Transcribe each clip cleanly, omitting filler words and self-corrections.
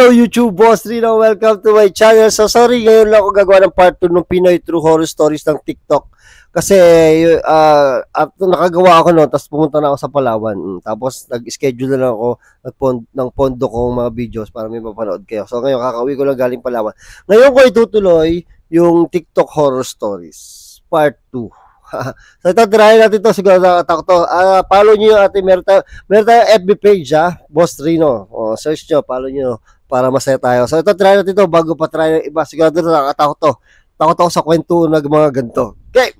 Hello YouTube, Boss Rino. Welcome to my channel. So sorry, ngayon lang ako gagawa ng part 2 ng Pinoy True Horror Stories ng TikTok. Kasi after nakagawa ako noon, tapos pumunta na ako sa Palawan. Tapos nag-schedule na lang ako ng pondo kong mga videos para may mapanood kayo. So ngayon kakauwi ko lang galing Palawan. Ngayon ko itutuloy yung TikTok Horror Stories Part 2. So ito, try natin ito. Siguro nakatak to. Follow nyo yung ating, meron tayong FB page, Boss Rino. Search nyo, follow nyo para masaya tayo. So ito, try natin ito bago pa try ng iba. Siguro nakatakot to. Takot ako sa kwento ng mga ganito. Okay!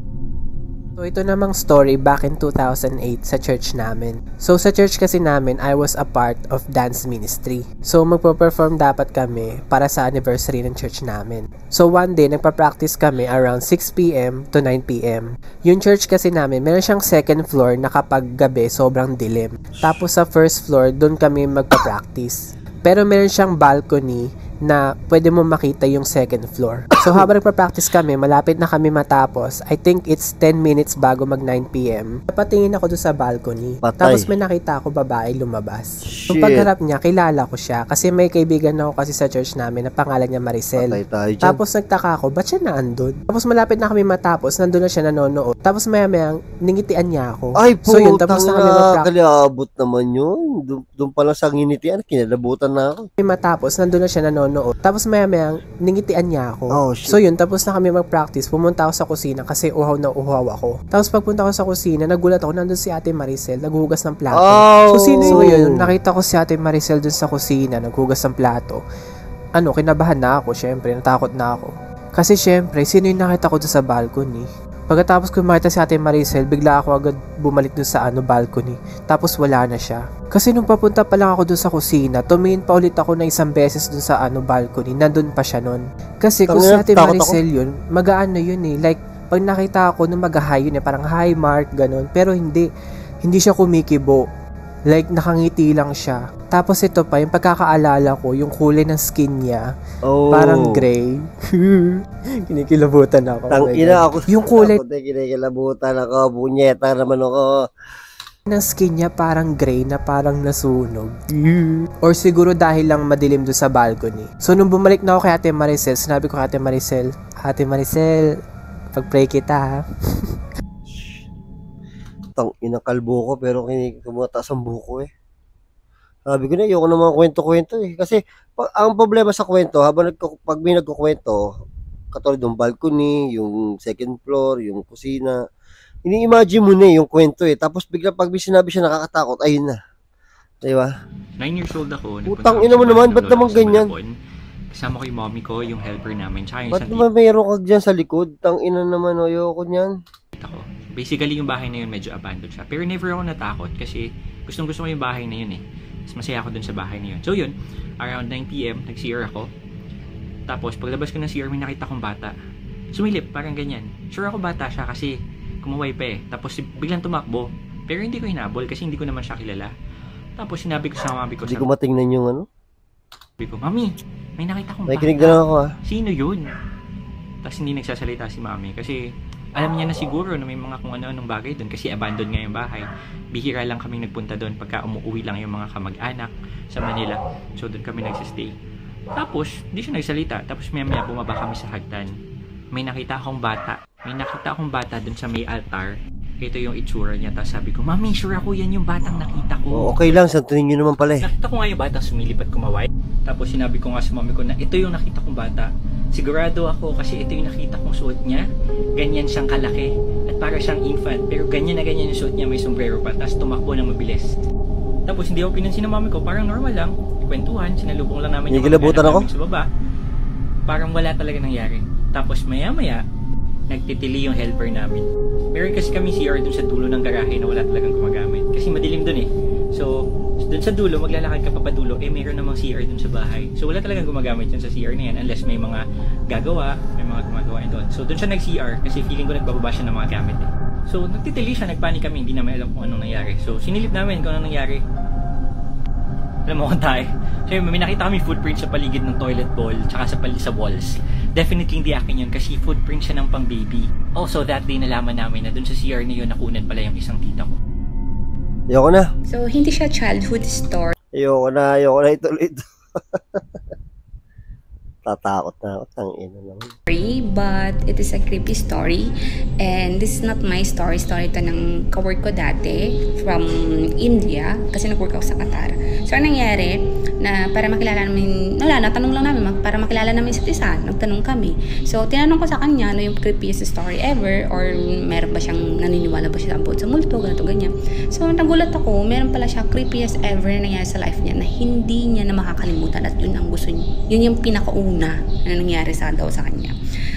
So ito namang story back in 2008 sa church namin. So sa church kasi namin, I was a part of dance ministry. So magpo-perform dapat kami para sa anniversary ng church namin. So one day, nagpa-practice kami around 6 p.m. to 9 p.m. Yung church kasi namin, meron siyang second floor na kapag gabi sobrang dilim. Tapos sa first floor, doon kami magpa-practice. Pero meron siyang balcony na pwede mo makita yung second floor. So habang nagpa-practice kami, malapit na kami matapos. I think it's 10 minutes bago mag 9 p.m. Napatingin ako doon sa balcony. Patay. Tapos may nakita ako babae lumabas. Yung pagharap niya, kilala ko siya. Kasi may kaibigan ako kasi sa church namin na pangalan niya Maricel. Tapos nagtaka ako, ba't siya naandun? Tapos malapit na kami matapos, nandun na siya nanonood. Tapos maya-maya, ningitian niya ako. Ay po, so yun, tapos na kami mag-practice. Kaliabot naman yun. Doon pa lang sa nginitian, kinalabutan na ako. Matapos, nandun na siya nanonood. Tapos maya-maya, ningitian niya ako. Oh, shit. So yun, tapos na kami mag-practice, pumunta ako sa kusina kasi uhaw na uhaw ako. Tapos pagpunta ko sa kusina, nagulat ako, nandun si Ate Maricel, naghuhugas ng plato. Oh. So sino yun? Nakita ko si Ate Maricel dun sa kusina, naghuhugas ng plato. Kinabahan na ako, syempre, natakot na ako. Kasi syempre, sino yung nakita ko dun sa balcony? Pagkatapos ko makita si Ate Maricel, bigla ako agad bumalik dun sa balcony. Tapos wala na siya. Kasi nung papunta pa lang ako dun sa kusina, tumingin pa ulit ako na isang beses dun sa balcony. Nandun pa siya nun. Kasi kung si Ate Maricel yun, magaan na yun eh. Like, pag nakita ako nung mag-hi yun eh, parang hi Mark, ganun. Pero hindi siya kumikibo. Like, nakangiti lang siya. Tapos ito pa, yung pagkakaalala ko, yung kulay ng skin niya, parang gray. Kinikilabutan ako. Tangina ako. Yung kulay kinikilabutan ako. Bunyeta naman ako. ng skin niya parang gray na parang nasunog. Or siguro dahil lang madilim doon sa balcony. So nung bumalik na ako kay Ate Maricel, sinabi ko kay Ate Maricel, pag-pray kita ha. Inang kalbo ko pero kumataas ang buko eh. Sabi ko na, ayoko ng mga kwento-kwento eh. Kasi ang problema sa kwento, pag may nagkukwento, katulad ng balcony, yung second floor, yung kusina, ini-imagine mo na yung kwento eh. Tapos bigla pag may sinabi siya nakakatakot, ayun na. Diba? 9 years old ako. Utang ina mo naman, ba't naman ganyan? Kasama ko yung mommy ko, yung helper namin. Tsaka yung ba't naman mayroon ka dyan sa likod? Tang ina naman, ayoko niyan. Basically, yung bahay na yun medyo abandoned siya. Pero never ako natakot kasi gustong-gusto ko yung bahay na yun eh. Mas masaya ako dun sa bahay na yun. So yun, around 9 PM, nag-CR ako. Tapos paglabas ko ng CR, may nakita kong bata. Sumilip, parang ganyan. Sure ako bata siya kasi kumaway pa eh. Tapos biglang tumakbo. Pero hindi ko hinabol kasi hindi ko naman siya kilala. Tapos sinabi ko sa mami ko. Hindi ko matingnan yung ano? Sabi ko, Mami, may nakita kong may bata. kinig na ako ha. Sino yun? Tapos hindi nagsasalita si mami kasi alam niya na siguro na may mga kung ano-anong bagay doon kasi abandoned nga yung bahay. Bihira lang kaming nagpunta doon pagka umuwi lang yung mga kamag-anak sa Manila. So doon kami nagsistay. Tapos, hindi siya nagsalita. Tapos maya-maya bumaba kami sa hagdan. May nakita akong bata. May nakita akong bata doon sa may altar. Ito yung itsura niya. Tapos sabi ko, Mami, sure ako yan yung batang nakita ko. Okay lang, santunin nyo naman pala eh. Nakita ko nga yung batang sumilip at kumaway. Tapos sinabi ko nga sa mami ko na ito yung nakita kong bata. Sigurado ako kasi ito yung nakita kong suot niya. Ganyan siyang kalaki. At para siyang infant. Pero ganyan na ganyan yung suot niya. May sombrero pa. Tapos tumakbo ng mabilis. Tapos hindi ako pinansin ng mami ko. Parang normal lang. Kwentuhan. Sinalubong lang namin yung mga anak namin sa baba. Parang wala talaga nangyari. Tapos maya-maya, nagtitili yung helper namin. Meron kasi kami CR dun sa dulo ng garahe na wala talagang gumagamit. Kasi madilim dun eh. So, dun sa dulo, maglalakad ka papadulo, meron namang CR dun sa bahay. So, wala talagang gumagamit yun sa CR na yan unless may mga gumagawa yun doon. So, dun siya nag-CR kasi feeling ko nagbababa siya ng mga gamit eh. So, nagtitili siya, nagpanik kami, hindi namin alam kung anong nangyari. So, sinilip namin kung anong nangyari. Alam mo kung tayo. So, may nakita kami footprint sa paligid ng toilet bowl tsaka sa walls. Definitely hindi akin yun kasi footprint siya ng pang baby. Also, that day nalaman namin na dun sa CR na yun nakunan pala yung isang tita ko. Ayoko na. So, hindi siya childhood story. Ayoko na ituloy ito. Tatakot na ako. Tangina naman. But it is a creepy story, and this is not my story ito ng kawork ko dati from India kasi nag-work ako sa Qatar. So anong nangyari na para makilala namin, natanong lang namin para makilala namin isa't isa, nagtanong kami. So tinanong ko sa kanya ano yung creepiest story ever, or meron ba siyang naniniwala ba siya about sa multo, ganito ganyan. So nagulat ako, meron pala siya creepiest ever na nangyari sa life niya na hindi niya na makakalimutan, at yun ang gusto niya. Yun yung pinakauna na nangyari sa kanya.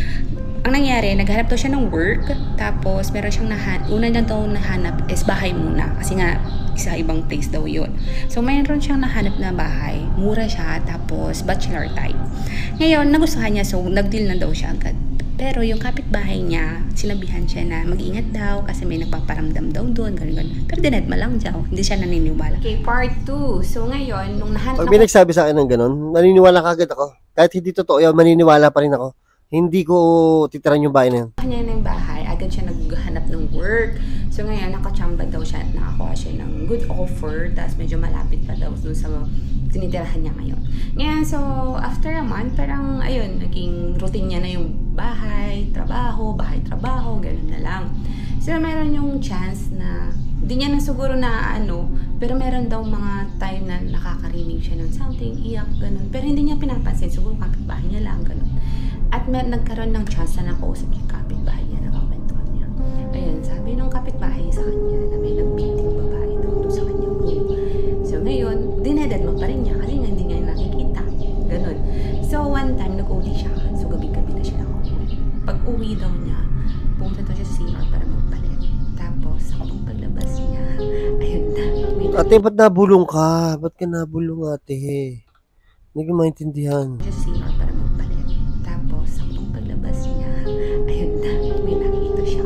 Ang nangyari, naghanap daw siya ng work, tapos meron siyang una na daw nahanap is bahay muna, kasi nga sa ibang place daw yun. So mayroon siyang nahanap na bahay, mura siya, tapos bachelor type. Ngayon, nagustuhan niya, so nag-deal na daw siya agad. Pero yung kapitbahay niya, sinabihan siya na mag-ingat daw kasi may nagpaparamdam daw doon, ganun. Pero dinedma lang daw, hindi siya naniniwala. Okay, part 2. So ngayon, nung nahanap Pag binagsabi sa akin ng ganun, naniniwala kagad ako. Kahit hindi totoo yun, maniniwala pa rin ako. Hindi ko titiran yung bahay na yun. Kanya ng bahay, agad siya naghahanap ng work. So ngayon, nakachamba daw siya at nakakuha siya ng good offer, tapos medyo malapit pa daw doon sa tinitirahan niya ngayon. Ngayon, so after a month, parang ayun, naging routine niya na yung bahay, trabaho, ganun na lang. So meron yung chance na, hindi niya na siguro na pero meron daw mga time na nakakarinig siya ng something, iyak, ganun. Pero hindi niya pinapansin, siguro kapitbahay niya lang, ganun. At nagkaroon ng chance na nakausap yung kapitbahay niya, nakakwentuhan niya. Ayun, sabi nung kapitbahay sa kanya na may nagbiting babae doon sa kanyang room. So ngayon, dinedad mo pa rin niya kasi nga hindi niya nakikita. Ganun. So one time, nag-uwi siya. So gabi-gabi na siya nakauwi. Pag-uwi daw niya, pumunta daw siya sa CR para magpalit. Tapos, sa paglabas niya, ayun na. Ate, ba't nabulong ka? Ba't ka nabulong, ate? Hindi ko maintindihan. Sa CR para magpalit. Tapos, sa paglabas niya, ayun na. May nakita siya.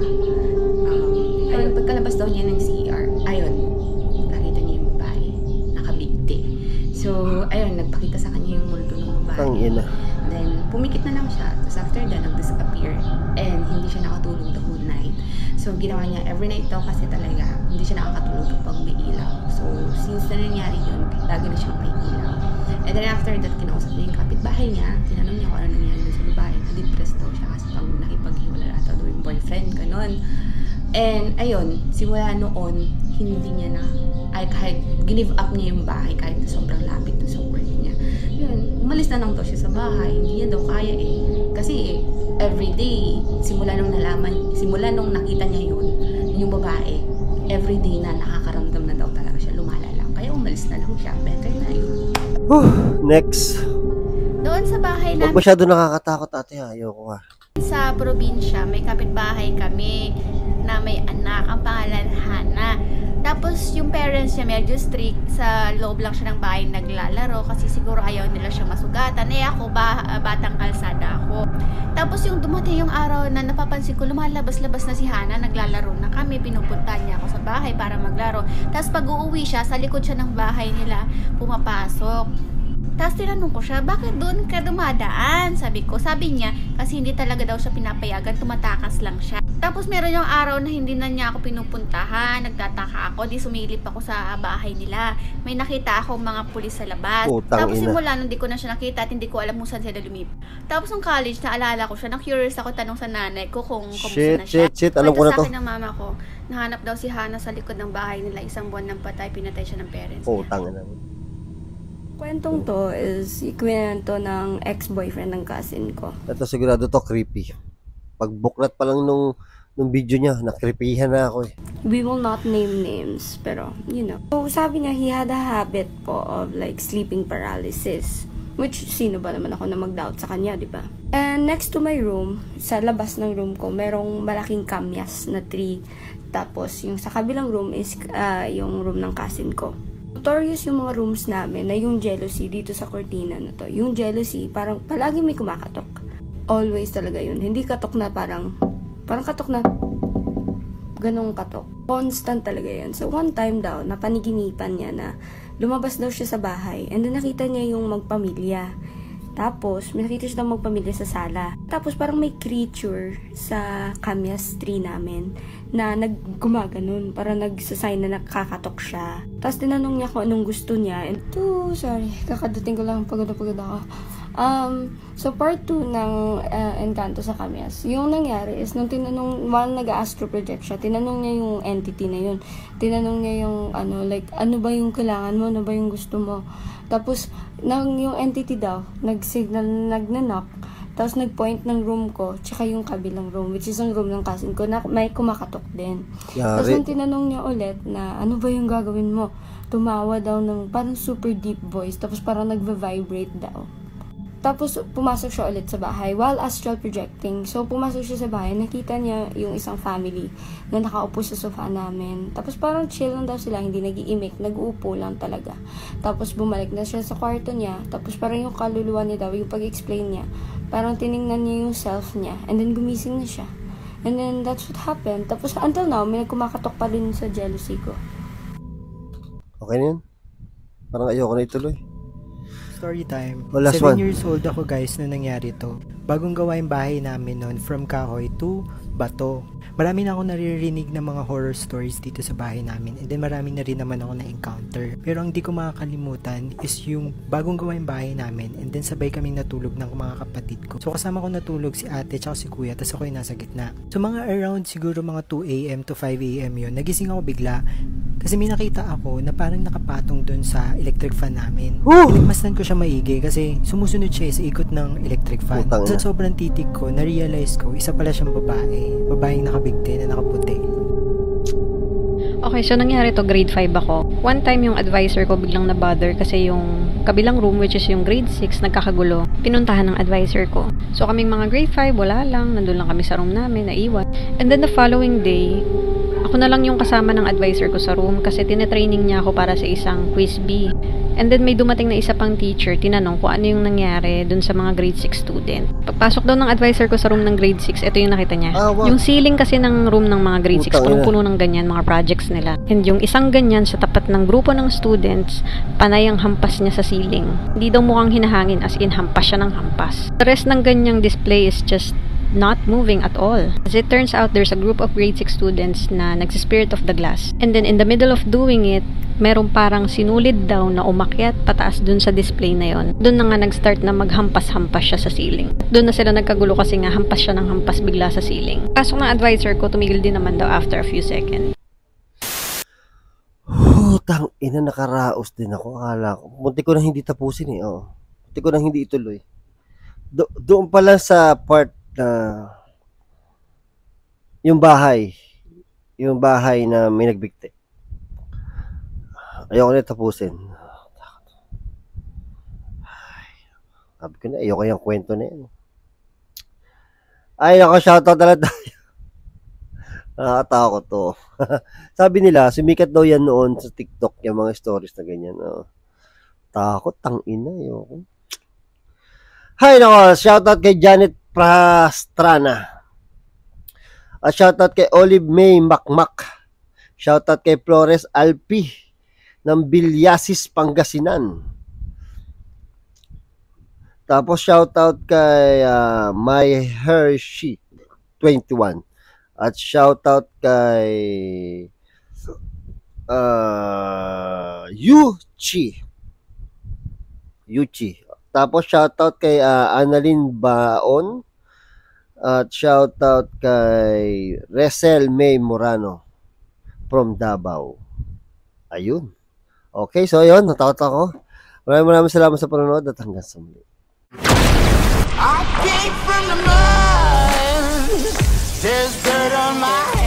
Ayun, pagkalabas daw niya ng CR, ayun, nakita niya yung babae. Nakabigti. So, ayun, nagpakita sa kanya yung multo ng babae. Tangina. Then, pumikit na lang siya. Tapos after that, nag-disappear. And hindi siya nakatulog the whole night. So, ginawa niya every night daw kasi talaga, hindi siya nakakatulog kapag may ilaw. So, since na nangyari yun, lagi na siyang may ilaw. And then after that, kinausap niya yung kapitbahay niya. Tinanong niya kung ano nangyari dun sa babae. Na-depressed daw siya kasi pag nakipaghiwala ata daw yung boyfriend, ganun. And, ayun, simula noon, hindi niya na, kahit give up niya yung bahay, kahit na sobrang lapit na sa work niya. Yun, umalis na lang daw siya sa bahay. Hindi niya daw kaya Kasi, everyday, simula nung nakita niya yun, yung babae, everyday na nakakaramdam na daw talaga siya, lumalala. Kaya umalis na lang siya. Better na yun. Next. Doon sa bahay Huwag namin masyado nakakatakot, ate. Ayoko ka. sa probinsya, may kapitbahay kami na may anak, ang pangalan Hana. Tapos yung parents niya medyo strict, sa loob lang siya ng bahay naglalaro kasi siguro ayaw nila siyang masugatan. Ako, batang kalsada ako. Tapos yung dumating yung araw na napapansin ko, lumalabas-labas na si Hana, naglalaro na kami, pinupunta niya ako sa bahay para maglaro. Tapos pag uuwi siya, sa likod siya ng bahay nila, pumapasok. Tapos tinanong ko siya, bakit doon ka dumadaan? Sabi niya, kasi hindi talaga daw siya pinapayagan, tumatakas lang siya. Tapos meron yung araw na hindi na niya ako pinupuntahan, nagtataka ako, di sumilip ako sa bahay nila. May nakita ako mga pulis sa labas. Tapos simula nung di ko na siya nakita at hindi ko alam kung saan sila lumipat. Tapos nung college, naalala ko siya, na-curious ako, tanong sa nanay ko kung kumusta na siya. Alam ko na to. Sa akin ng mama ko, nahanap daw si Hana sa likod ng bahay nila, 1 buwan ng patay, pinatay siya ng parents niya. Tangina. Kwentong to is ikwento ng ex-boyfriend ng cousin ko. Ito sigurado to creepy. Pag buklat pa lang nung video niya, nakripihan na ako We will not name names, pero So sabi niya, he had a habit po of like sleeping paralysis. Which, sino ba naman ako na mag-doubt sa kanya, di ba? And next to my room, sa labas ng room ko, merong malaking kamyas na tree. Tapos yung sa kabilang room is yung room ng cousin ko. Notorious yung mga rooms namin na yung jealousy dito sa cortina na to. Yung jealousy, parang palagi may kumakatok. Always talaga yun. Hindi katok na parang katok na ganong katok. Constant talaga yun. So one time daw, napaniginipan niya na lumabas daw siya sa bahay and then nakita niya yung magpamilya. Tapos, may nakita siya magpamilya sa sala. Tapos, parang may creature sa camellias tree namin na naggumaganon. Parang nagsasign na nakakatok siya. Tapos, tinanong niya kung anong gusto niya. And, sorry, kakaduting ko lang, pagod ako. So, part 2 ng Encanto sa Camellias. Yung nangyari is, nung tinanong, while nag-astro project siya, tinanong niya yung entity na yun. Tinanong niya yung, ano ba yung kailangan mo? Ano ba yung gusto mo? Tapos, yung entity daw, nag-signal, nag-knock, tapos nag-point ng room ko, tsaka yung kabilang room, which is ang room ng cousin ko, na may kumakatok din. Tapos, nung tinanong niya ulit na, ano ba yung gagawin mo? Tumawa daw ng parang super deep voice, tapos parang nagva-vibrate daw. Tapos, pumasok siya ulit sa bahay while astral projecting. So, pumasok siya sa bahay, nakita niya yung isang family na nakaupo sa sofa namin. Tapos, parang chill lang daw sila, hindi nag-iimik, nag-uupo lang talaga. Tapos, bumalik na siya sa kwarto niya. Tapos, parang yung kaluluwa niya daw, yung pag-explain niya, parang tiningnan niya yung self niya. And then, gumising na siya. And then, that's what happened. Tapos, until now, may kumakatok pa rin sa jealousy ko. Okay na yun? Parang ayoko na ituloy. Story time. Oh, last 7 one. years old ako guys na nangyari to. Bagong gawa yung bahay namin noon from kahoy to bato. Marami na ako naririnig ng mga horror stories dito sa bahay namin, and then marami na rin naman ako na-encounter. Pero ang di ko makakalimutan is yung bagong gawa yung bahay namin, and then sabay kaming natulog ng mga kapatid ko. So kasama ko natulog si ate tsaka si kuya, tas ako yung nasa gitna. So mga around siguro mga 2 a.m. to 5 a.m. yun, nagising ako bigla. Kasi may nakita ako na parang nakapatong dun sa electric fan namin. Masdan ko siya maigi kasi sumusunod siya sa ikot ng electric fan. Sa sobrang titig ko, na-realize ko, isa pala siyang babae. Babaeng nakabigti na nakaputi. Okay, so nangyari to, grade 5 ako. One time yung advisor ko biglang na-bother kasi yung kabilang room, which is yung grade 6, nagkakagulo. Pinuntahan ng advisor ko. So kaming mga grade 5, wala lang. Nandun lang kami sa room namin, naiwan. And then the following day, ako na lang yung kasama ng advisor ko sa room kasi tinetraining niya ako para sa isang quiz bee. And then may dumating na isa pang teacher, tinanong kung ano yung nangyari dun sa mga grade 6 student. Pagpasok daw ng advisor ko sa room ng grade 6, ito yung nakita niya. Wow. Yung ceiling kasi ng room ng mga grade 6, punong-puno ng ganyan, mga projects nila. And yung isang ganyan sa tapat ng grupo ng students, panay ang hampas niya sa ceiling. Hindi daw mukhang hinahangin, as in hampas siya ng hampas. The rest ng ganyang display is just not moving at all. As it turns out, there's a group of grade 6 students na nagsispirit of the glass. And then in the middle of doing it, merong parang sinulid daw na umakyat pataas dun sa display na yon. Dun na nga nag-start na maghampas-hampas siya sa ceiling. Dun na sila nagkagulo kasi nga hampas siya ng hampas bigla sa ceiling. Pasok ng advisor ko, tumigil din naman daw after a few seconds. Tang ina, nakaraos din ako. Akala ko. Munti ko na hindi tapusin eh. Oh. Munti ko na hindi ituloy. Doon pala sa part na yung bahay na may nagbigti. Ayoko na tapusin. Sabi ko na, ayoko yung kwento na yan. Ay, ako, shoutout na lang tayo. Nakakatakot to. Sabi nila, sumikat daw yan noon sa TikTok, yung mga stories na ganyan. Takot, tangina, ayoko. Hi, nako, shoutout kay Janet Prastrana. At shoutout kay Olive May Makmak. Shoutout kay Flores Alpi ng Bilyasis, Pangasinan. Tapos shoutout kay My Hershey 21. At shoutout kay Yuchi. Tapos shoutout kay Annalyn Baon. At shoutout kay Resel May Morano from Davao. Ayun. Okay, so yun, natakot ako. Maraming salamat sa panonood at hanggang sa muli. I came from the mud. There's dirt on my